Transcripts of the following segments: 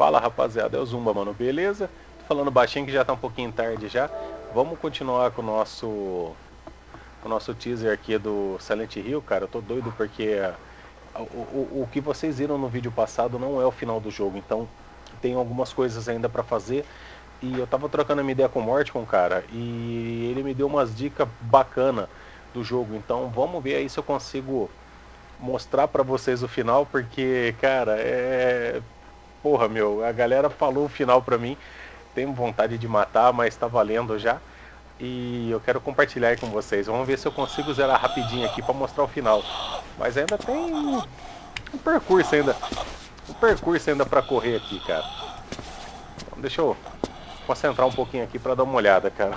Fala rapaziada, é o Zumba, mano, beleza? Tô falando baixinho que já tá um pouquinho tarde já. Vamos continuar com o nosso teaser aqui do Silent Hill, cara. Eu tô doido porque o que vocês viram no vídeo passado não é o final do jogo, então tem algumas coisas ainda pra fazer. E eu tava trocando a minha ideia com o Morticon, cara, e ele me deu umas dicas bacanas do jogo. Então vamos ver aí se eu consigo mostrar pra vocês o final, porque, cara, Porra, meu, a galera falou o final pra mim. Tenho vontade de matar, mas tá valendo já. E eu quero compartilhar aí com vocês. Vamos ver se eu consigo zerar rapidinho aqui pra mostrar o final. Mas ainda tem um percurso ainda. Um percurso ainda pra correr aqui, cara. Então, deixa eu concentrar um pouquinho aqui pra dar uma olhada, cara.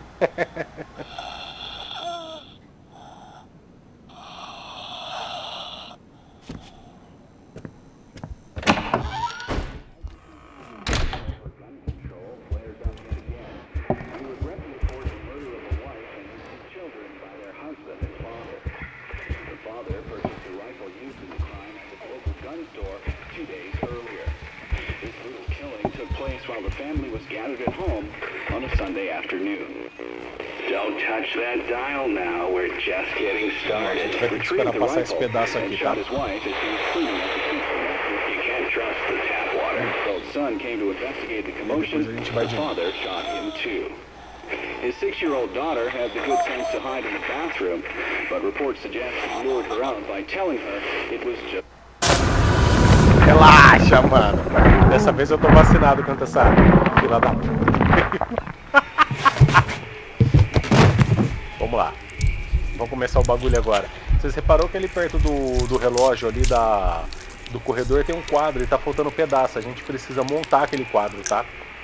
While the family was gathered at home on a Sunday afternoon. Don't touch that dial now. We're just getting started. Esperar passar esse pedaço aqui, tá? His wife as he was cleaning up the kitchen. You can't trust the tap water. The son came to investigate the commotion. The father shot him too. His 6-year-old daughter had the good sense to hide in the bathroom, but reports suggest he lured her out by telling her it was just. Relaxa, mano. Dessa vez eu tô vacinado contra essa fila da puta. Vamos lá. Vamos começar o bagulho agora. Vocês reparou que ali perto do relógio ali do corredor tem um quadro e tá faltando um pedaço. A gente precisa montar aquele quadro, tá?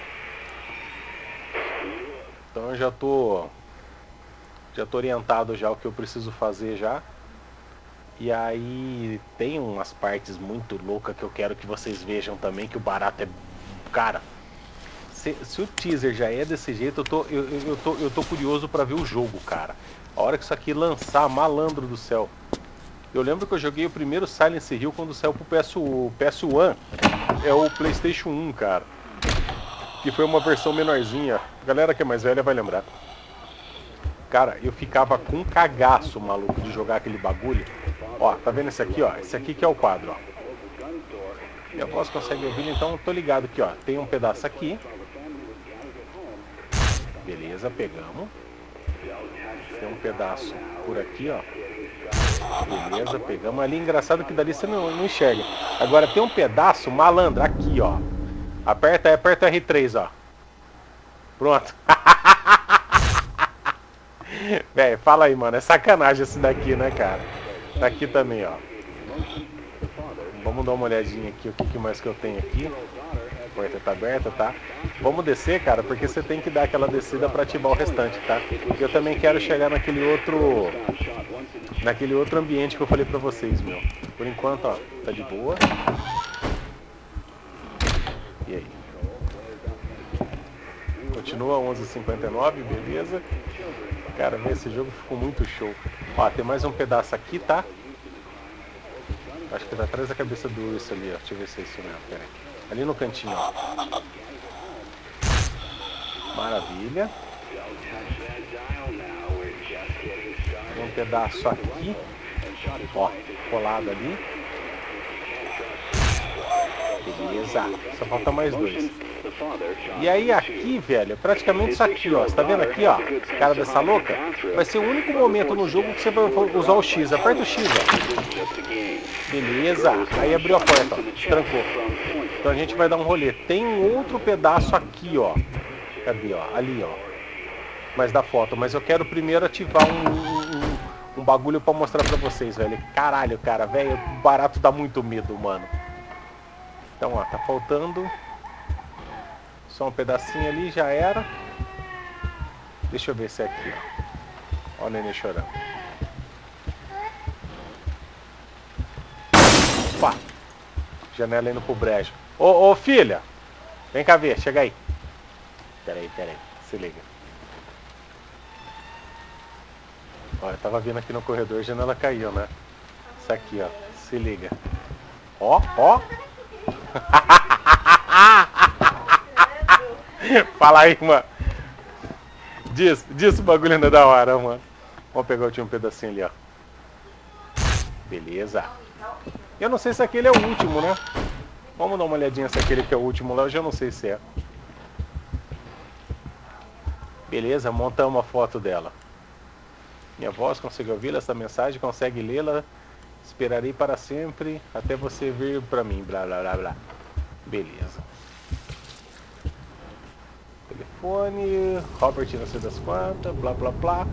Então eu já tô orientado já o que eu preciso fazer já. E aí tem umas partes muito loucas que eu quero que vocês vejam também, que o barato é... Cara, se o teaser já é desse jeito, eu tô curioso pra ver o jogo, cara. A hora que isso aqui lançar, malandro do céu. Eu lembro que eu joguei o primeiro Silent Hill quando saiu pro PS1. É o PlayStation 1, cara. Que foi uma versão menorzinha. A galera que é mais velha vai lembrar. Cara, eu ficava com um cagaço, maluco, de jogar aquele bagulho. Ó, tá vendo esse aqui, ó? Esse aqui que é o quadro, ó. Minha voz consegue ouvir, então eu tô ligado aqui, ó. Tem um pedaço aqui. Beleza, pegamos. Tem um pedaço por aqui, ó. Beleza, pegamos. Ali, engraçado que dali você não enxerga. Agora tem um pedaço, malandro, aqui, ó. Aperta R3, ó. Pronto. Véi, fala aí, mano. É sacanagem esse daqui, né, cara? Tá aqui também, ó. Vamos dar uma olhadinha aqui, o que mais que eu tenho aqui. A porta tá aberta, tá? Vamos descer, cara, porque você tem que dar aquela descida pra ativar o restante, tá? Eu também quero chegar naquele outro ambiente que eu falei pra vocês, meu. Por enquanto, ó, tá de boa. E aí? Continua 11h59, beleza? Cara, esse jogo ficou muito show. Ó, tem mais um pedaço aqui, tá? Acho que tá atrás da cabeça do urso ali, ó. Deixa eu ver se é isso mesmo, pera aí. Ali no cantinho, ó. Maravilha. Tem um pedaço aqui. Ó, colado ali. Beleza. Só falta mais dois. E aí aqui, velho, praticamente isso aqui, ó. Você tá vendo aqui, ó? Cara dessa louca? Vai ser o único momento no jogo que você vai usar o X. Aperta o X, ó. Beleza. Aí abriu a porta, ó. Trancou. Então a gente vai dar um rolê. Tem um outro pedaço aqui, ó. Cadê, ó? Ali, ó. Mas da foto. Mas eu quero primeiro ativar um bagulho pra mostrar pra vocês, velho. Caralho, cara, velho. O barato dá muito medo, mano. Então, ó, tá faltando só um pedacinho ali, já era. Deixa eu ver se é aqui, ó. Ó o neném chorando. Opa! Janela indo pro brejo. Ô, filha! Vem cá ver, chega aí. Pera aí, se liga. Ó, eu tava vindo aqui no corredor, a janela caiu, né? Isso aqui, ó. Se liga. Ó, ó! Fala aí, mano. Diz o bagulho ainda da hora, mano. Vamos pegar o último pedacinho ali, ó. Beleza. Eu não sei se aquele é o último, né? Vamos dar uma olhadinha se aquele que é o último lá. Eu já não sei se é. Beleza, montamos a foto dela. Minha voz conseguiu ouvir essa mensagem, consegue lê-la. Esperarei para sempre até você vir para mim. Blá blá blá blá. Beleza. Telefone. Robert não sei das quantas. Blá blá blá.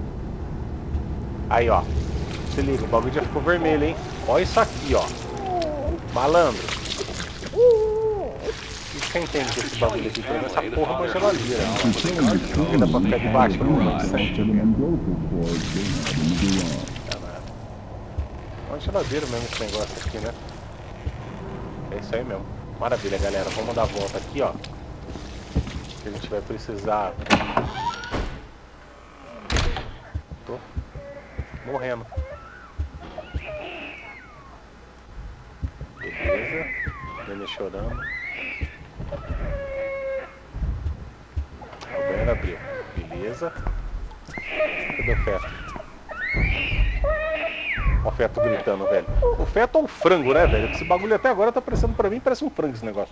Aí ó. Se liga, o bagulho já ficou vermelho, hein? Olha isso aqui, ó. Malandro. O que você entende desse bagulho aqui? Pelo menos essa porra é uma geladeira. Porque dá pra ficar debaixo, não sente. É uma geladeira mesmo esse negócio aqui, né? É isso aí mesmo. Maravilha, galera. Vamos dar a volta aqui, ó. Que a gente vai precisar. Tô morrendo. Beleza. Nenê chorando. Roberto abriu. Beleza. Cadê o feto? Ó o feto gritando, velho. O feto é um frango, né, velho? Esse bagulho até agora tá parecendo pra mim, parece um frango esse negócio.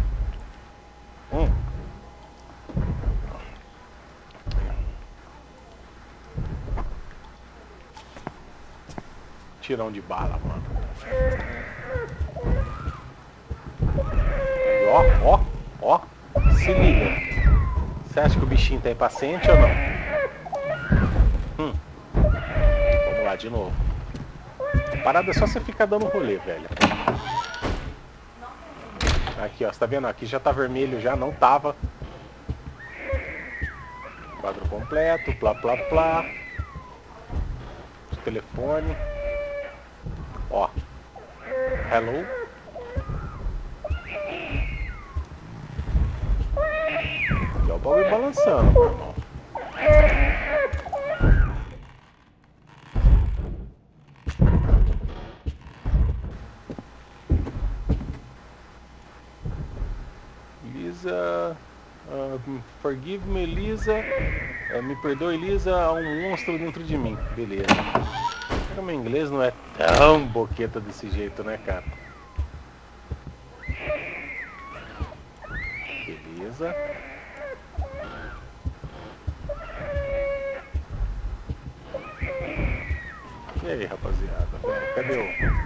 Tirão de bala, mano. Ó. Se liga. Você acha que o bichinho tá impaciente ou não? Vamos lá de novo. A parada é só você ficar dando rolê, velho. Aqui, ó. Você tá vendo? Aqui já tá vermelho, já não tava. Quadro completo. Plá, plá, plá. Telefone. Ó. Hello. E ó o bagulho balançando, meu irmão. Lisa. Forgive me, Lisa. Me perdoe, Lisa. Há um monstro dentro de mim. Beleza. O meu inglês não é tão boqueta desse jeito, né, cara? Beleza. E aí, rapaziada? Cadê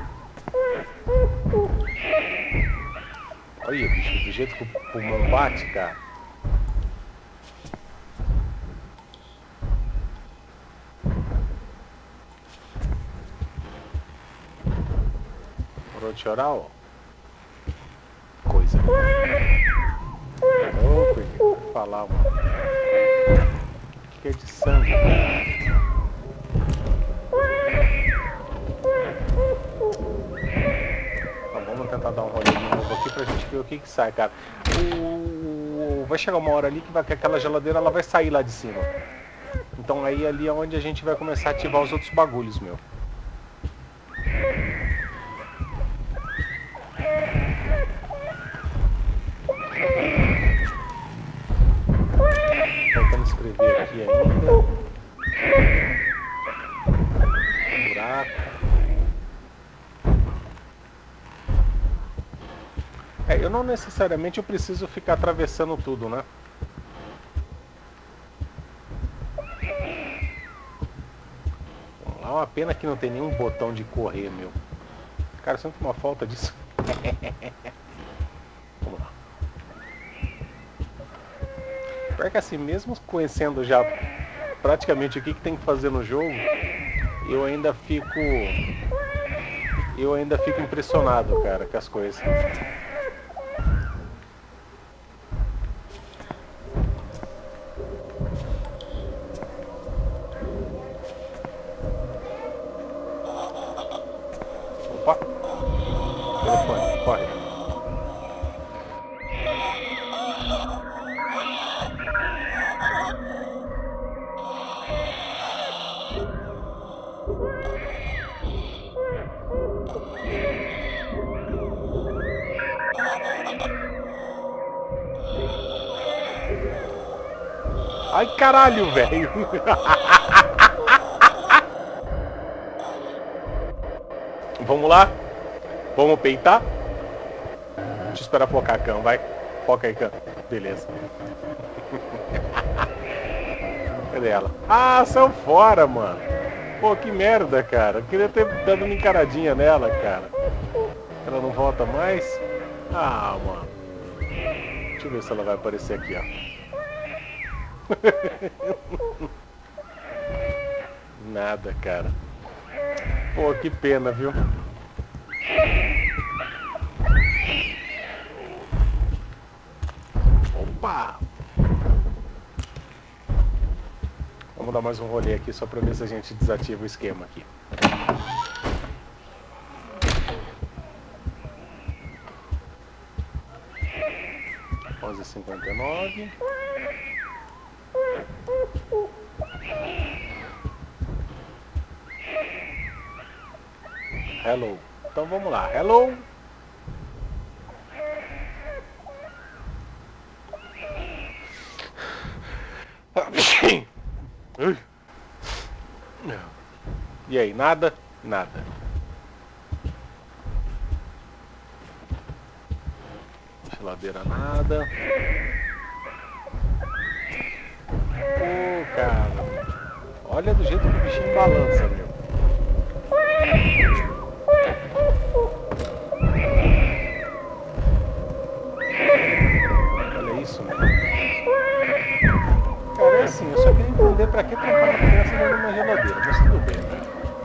o... Olha, bicho, do jeito que o pulmão bate, cara. Parou de chorar, ó. Coisa. Ô, porque eu vou falar, mano. O que é de sangue, cara? Então, vamos tentar dar um rolê de novo aqui pra gente ver o que sai, cara. Vai chegar uma hora ali que aquela geladeira ela vai sair lá de cima. Então aí ali é onde a gente vai começar a ativar os outros bagulhos, meu. Tentando escrever aqui ainda. Buraco. Eu não necessariamente eu preciso ficar atravessando tudo, né? Vamos lá, uma pena que não tem nenhum botão de correr, meu. Cara, eu sinto uma falta disso. Vamos lá. Pior que assim, mesmo conhecendo já praticamente o que tem que fazer no jogo, eu ainda fico impressionado, cara, com as coisas. Opa! Telefone, corre. Ai, caralho, velho. Vamos lá? Vamos peitar? Deixa eu esperar focar, Cão, vai. Foca aí, Cão. Beleza. Cadê ela? Ah, saiu fora, mano. Pô, que merda, cara. Eu queria ter dado uma encaradinha nela, cara. Ela não volta mais? Ah, mano. Deixa eu ver se ela vai aparecer aqui, ó. Nada, cara. Pô, que pena, viu? Opa! Vamos dar mais um rolê aqui só pra ver se a gente desativa o esquema aqui. R$11,59. Hello. Então vamos lá. Hello. E aí, nada? Nada. Geladeira, nada. Pô, cara. Olha do jeito que o bichinho balança, meu. Olha isso, meu. Cara, é assim, eu só queria entender pra que trampar uma criança dentro de uma geladeira, mas tudo bem, né?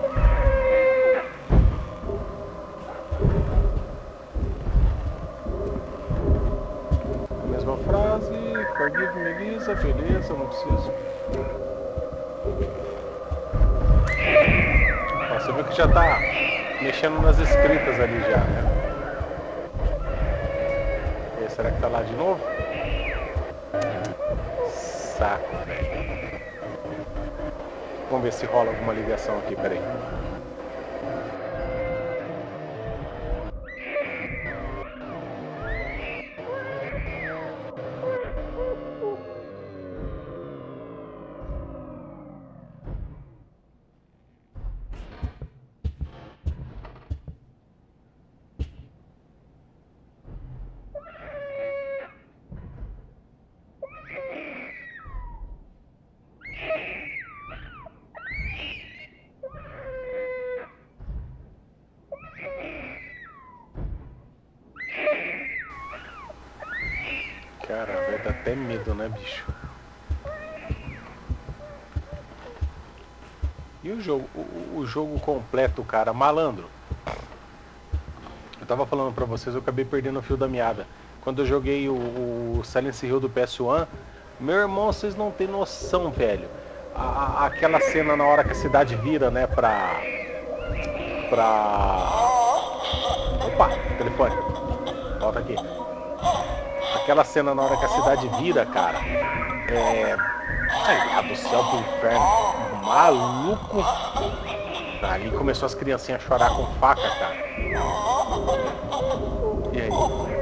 A mesma frase, forgive me, Lisa, beleza, não preciso. Ó, você viu que já tá mexendo nas escritas ali já, né? E aí, será que tá lá de novo? Saco, velho. Vamos ver se rola alguma ligação aqui, peraí. Cara, vai dar até medo, né, bicho? E o jogo, o jogo completo, cara, malandro. Eu tava falando pra vocês, eu acabei perdendo o fio da meada. Quando eu joguei o Silent Hill do PS1, meu irmão, vocês não tem noção, velho. Aquela cena na hora que a cidade vira, né, pra... Opa, telefone. Volta aqui. Aquela cena na hora que a cidade vira, cara. Ai, lá do céu pro inferno. Maluco. Ali começou as criancinhas a chorar com faca, cara. E aí?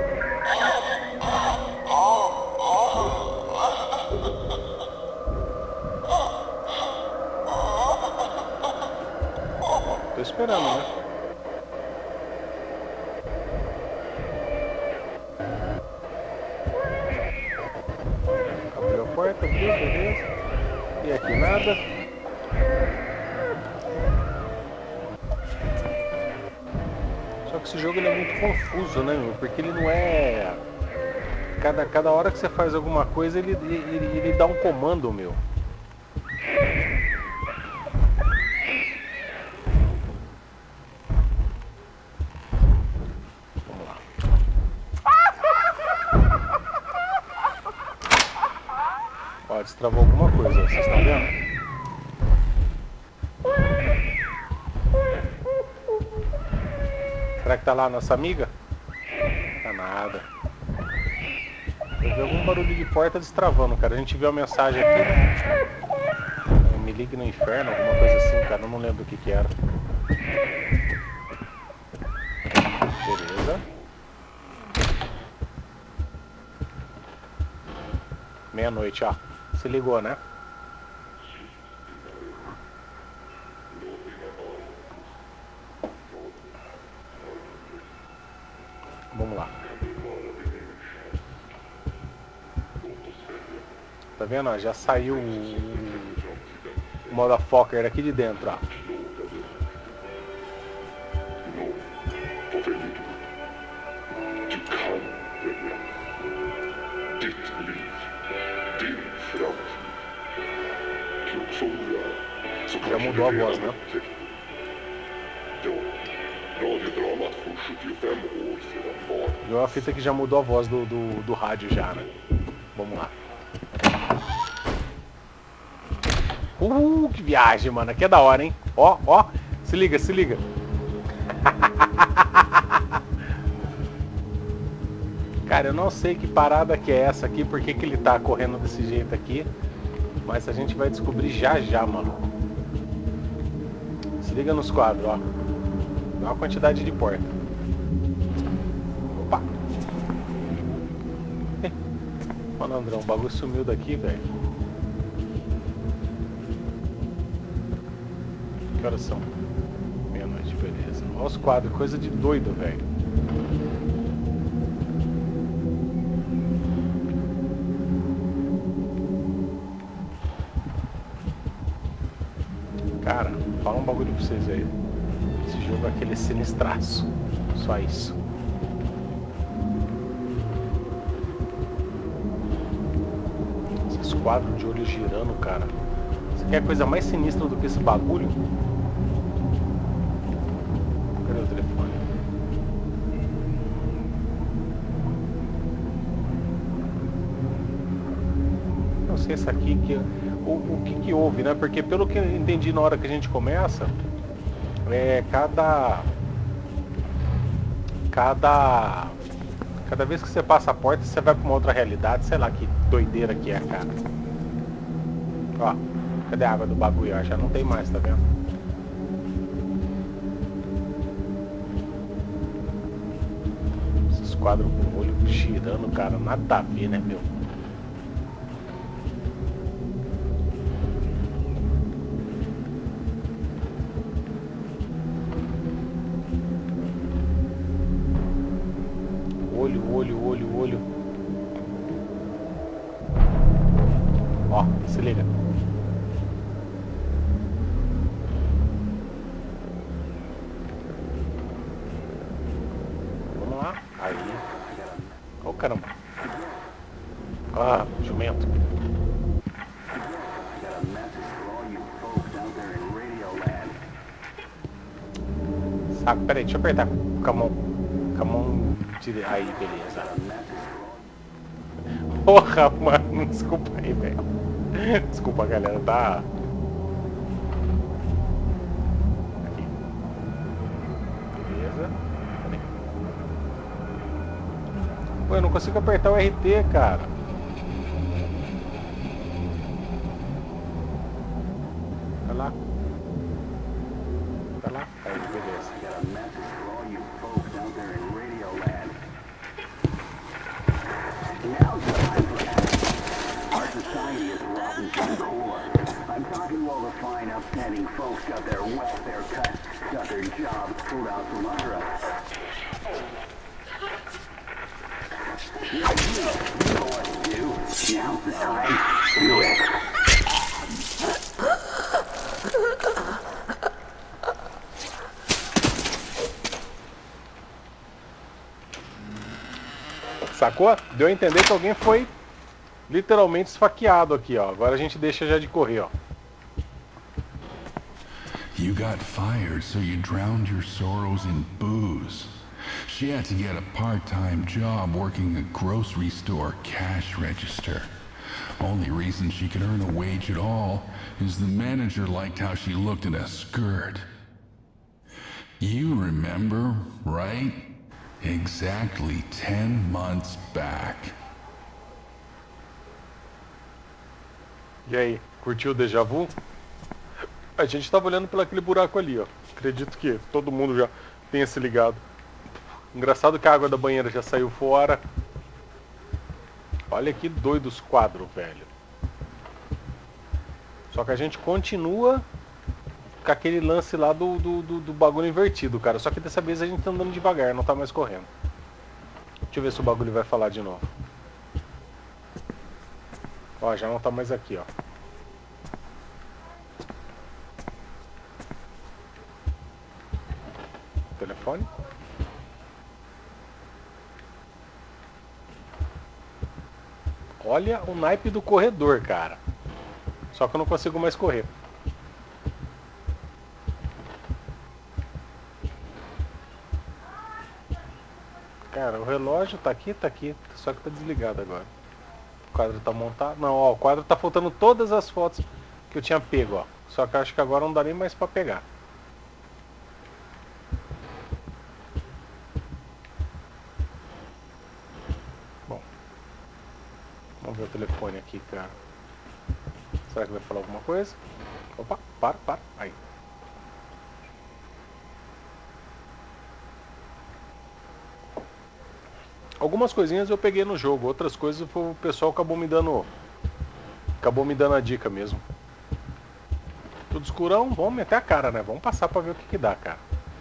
Tô esperando, né? Abriu a porta, abriu, beleza. E aqui nada. Só que esse jogo ele é muito confuso, né, meu? Porque ele não é... Cada hora que você faz alguma coisa, ele dá um comando, meu. Vamos lá. Ó, destravou alguma coisa, vocês estão vendo? Será que tá lá a nossa amiga? Tá nada. Eu vi algum barulho de porta destravando, cara. A gente viu a mensagem aqui, né? Me ligue no inferno, alguma coisa assim, cara. Eu não lembro o que que era. Beleza. Meia-noite, ó. Se ligou, né? Vamos lá. Tá vendo? Ó, já saiu o motherfucker aqui de dentro, ó. Já mudou a voz, né? Viu uma fita que já mudou a voz do rádio já, né? Vamos lá. Que viagem, mano. Aqui é da hora, hein? Ó, ó. Se liga, se liga. Cara, eu não sei que parada que é essa aqui, por que ele tá correndo desse jeito aqui. Mas a gente vai descobrir já já, mano. Se liga nos quadros, ó. Olha a quantidade de porta. Opa! Malandrão, o bagulho sumiu daqui, velho. Que horas são? Meia-noite, beleza. Olha os quadros, coisa de doido, velho. Cara, fala um bagulho pra vocês aí. Esse jogo é aquele sinistraço. Só isso. Esses quadros de olho girando, cara. Você quer coisa mais sinistra do que esse bagulho? Cadê o telefone? Não sei se aqui que... O que houve, né? Porque pelo que eu entendi na hora que a gente começa, cada vez que você passa a porta, você vai pra uma outra realidade, sei lá que doideira que é, cara. Ó, cadê a água do bagulho? Ó, já não tem mais, tá vendo? Esses quadros com o olho girando, cara, nada a ver, né, meu? Olho. Ó, se liga. Vamos lá. Aí. Ô, caramba. Ah, jumento. Saco, peraí, deixa eu apertar com a mão. Com a mão. Aí, beleza. Porra, mano, desculpa aí, velho. Desculpa, galera, tá? Aqui. Beleza. Cadê? Pô, eu não consigo apertar o RT, cara. Tá lá. Tá lá. Aí, beleza. I'm talking to all the fine, upstanding folks got their welfare cut, got their jobs pulled out from under us. You know what to do. Now's the time. Do it. Sacou? Deu a entender que alguém foi literalmente esfaqueado aqui, ó. Agora a gente deixa já de correr, ó. You got fired, so you drowned your sorrows in booze. She had to get a part-time job working a grocery store cash register. Only reason she could earn a wage at all is the manager liked how she looked in a skirt. You remember, right? Exactly 10 months back. E aí, curtiu o déjà vu? A gente tava olhando por aquele buraco ali, ó. Acredito que todo mundo já tenha se ligado. Engraçado que a água da banheira já saiu fora. Olha que doido os quadros, velho. Só que a gente continua com aquele lance lá do bagulho invertido, cara. Só que dessa vez a gente tá andando devagar, não tá mais correndo. Deixa eu ver se o bagulho vai falar de novo. Ó, já não tá mais aqui, ó. Telefone. Olha o naipe do corredor, cara. Só que eu não consigo mais correr. Cara, o relógio tá aqui, só que tá desligado agora. O quadro tá montado. Não, ó, o quadro tá faltando todas as fotos que eu tinha pego, ó. Só que eu acho que agora não dá nem mais pra pegar. Bom. Vamos ver o telefone aqui, cara. Será que vai falar alguma coisa? Opa, para. Aí. Algumas coisinhas eu peguei no jogo, outras coisas o pessoal acabou me dando a dica mesmo. Tudo escurão, vamos meter a cara, né? Vamos passar pra ver o que dá, cara.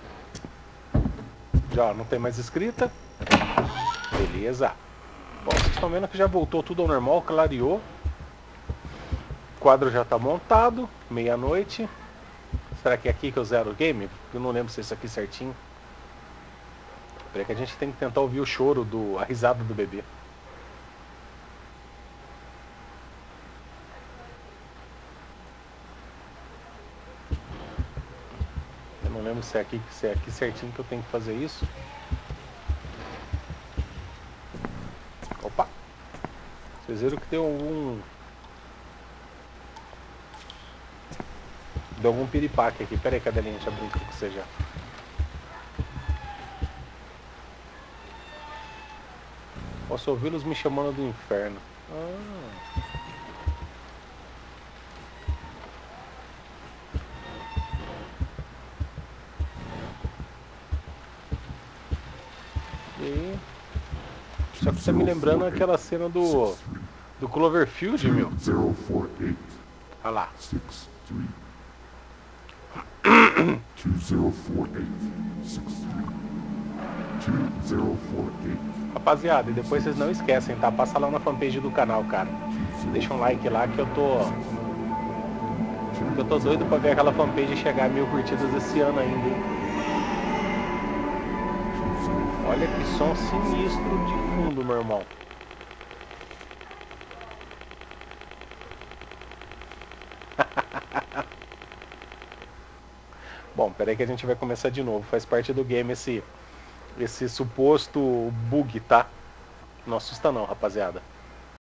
Já não tem mais escrita. Beleza. Bom, vocês estão vendo que já voltou tudo ao normal, clareou. O quadro já tá montado, meia-noite. Será que é aqui que eu zero o game? Eu não lembro se é isso aqui certinho. Peraí que a gente tem que tentar ouvir o choro, a risada do bebê. Eu não lembro se é aqui certinho que eu tenho que fazer isso. Opa! Vocês viram que deu algum piripaque aqui. Pera aí, cadelinha, deixa eu abrir aqui com você já. Posso ouvi-los me chamando do inferno. E aí? Só que tá me lembrando aquela cena do Cloverfield, meu. Olha lá. 2048. Rapaziada, e depois vocês não esquecem, tá? Passa lá na fanpage do canal, cara. Deixa um like lá que eu tô doido pra ver aquela fanpage chegar a 1000 curtidas esse ano ainda, hein? Olha que som sinistro de fundo, meu irmão. Bom, peraí que a gente vai começar de novo. Faz parte do game esse suposto bug, tá? Não assusta não, rapaziada.